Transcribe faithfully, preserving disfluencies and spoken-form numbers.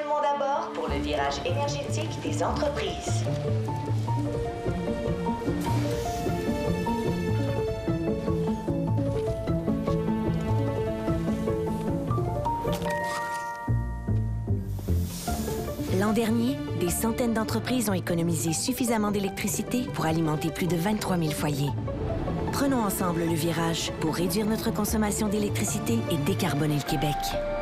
monde à bord pour le virage énergétique des entreprises. L'an dernier, des centaines d'entreprises ont économisé suffisamment d'électricité pour alimenter plus de vingt-trois mille foyers. Prenons ensemble le virage pour réduire notre consommation d'électricité et décarboner le Québec.